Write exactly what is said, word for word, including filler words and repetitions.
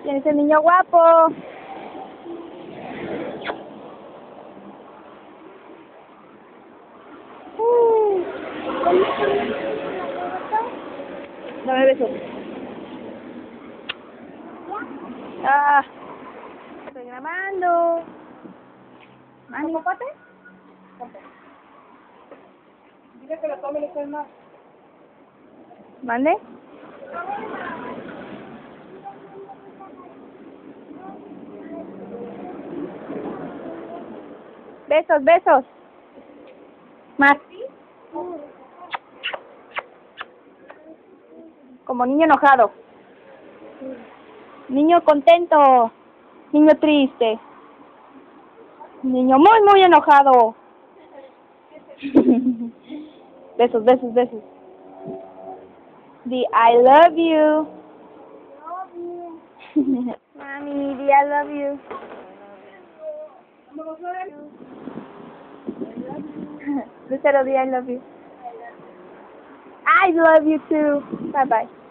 ¿Quién es el niño guapo? Uh, Dame besos. Ah, estoy grabando. ¿Mani? ¿Popote? Dile que lo tome y le eche más. ¿Mande? Besos, besos. Más. Como niño enojado. Niño contento. Niño triste. Niño muy, muy enojado. Besos, besos, besos. Di I love you. Mami, di I love you. Lucero, di I love you. I love you too. Bye bye.